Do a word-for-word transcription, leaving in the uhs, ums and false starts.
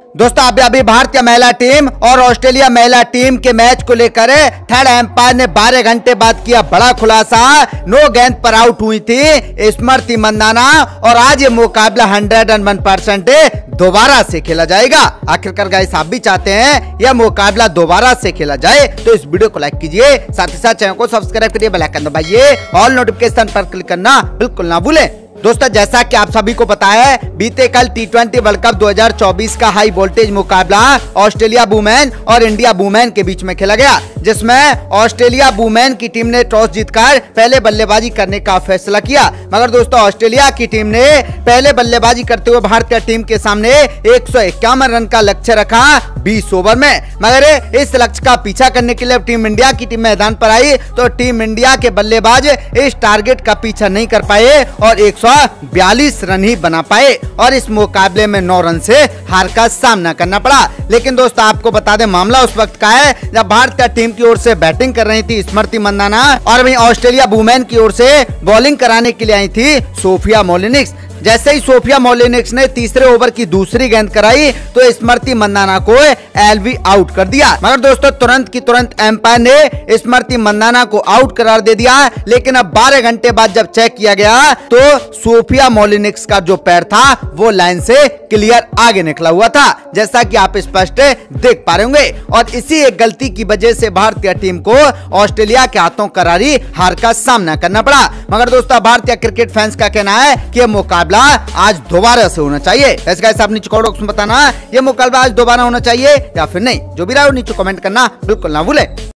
दोस्तों अभी अभी भारतीय महिला टीम और ऑस्ट्रेलिया महिला टीम के मैच को लेकर थर्ड एम्पायर ने बारह घंटे बाद किया बड़ा खुलासा। नो गेंद पर आउट हुई थी स्मृति मंदाना और आज ये मुकाबला हंड्रेड एंड वन परसेंट दोबारा से खेला जाएगा। आखिरकार गाइस आप भी चाहते हैं यह मुकाबला दोबारा से खेला जाए तो इस वीडियो को लाइक कीजिए, साथ ही साथ चैनल को सब्सक्राइब करिए, बेल आइकन दबाइए, ऑल नोटिफिकेशन पर क्लिक करना बिल्कुल ना भूलें। दोस्तों जैसा कि आप सभी को पता है बीते कल टी ट्वेंटी वर्ल्ड कप दो हज़ार चौबीस का हाई वोल्टेज मुकाबला ऑस्ट्रेलिया वुमेन और इंडिया वुमेन के बीच में खेला गया, जिसमें ऑस्ट्रेलिया वुमेन की टीम ने टॉस जीतकर पहले बल्लेबाजी करने का फैसला किया। मगर दोस्तों ऑस्ट्रेलिया की टीम ने पहले बल्लेबाजी करते हुए भारतीय टीम के सामने एक सौ इक्यावन रन का लक्ष्य रखा बीस ओवर में। मगर इस लक्ष्य का पीछा करने के लिए टीम इंडिया की टीम मैदान पर आई तो टीम इंडिया के बल्लेबाज इस टारगेट का पीछा नहीं कर पाए और एक सौ बयालीस रन ही बना पाए और इस मुकाबले में नौ रन से हार का सामना करना पड़ा। लेकिन दोस्तों आपको बता दें मामला उस वक्त का है जब भारतीय टीम की ओर से बैटिंग कर रही थी स्मृति मंदाना और वहीं ऑस्ट्रेलिया वुमेन की ओर से बॉलिंग कराने के लिए आई थी सोफिया मोलिनिक्स। जैसे ही सोफिया मोलिनिक्स ने तीसरे ओवर की दूसरी गेंद कराई तो स्मृति मंदाना को एलबी आउट कर दिया। मगर दोस्तों तुरंत की तुरंत एम्पायर ने स्मृति मंदाना को आउट करार दे दिया। लेकिन अब बारह घंटे बाद जब चेक किया गया तो सोफिया मोलिनिक्स का जो पैर था वो लाइन से क्लियर आगे निकला हुआ था, जैसा कि आप स्पष्ट देख पा रहे होंगे। और इसी एक गलती की वजह से भारतीय टीम को ऑस्ट्रेलिया के हाथों करारी हार का सामना करना पड़ा। मगर दोस्तों भारतीय क्रिकेट फैंस का कहना है कि मुकाबला आज दोबारा से होना चाहिए। ऐसे गाइस आप नीचे कमेंट बॉक्स में बताना ये मुकाबला आज दोबारा होना चाहिए या फिर नहीं। जो भी रहा हो नीचे कमेंट करना बिल्कुल ना भूले।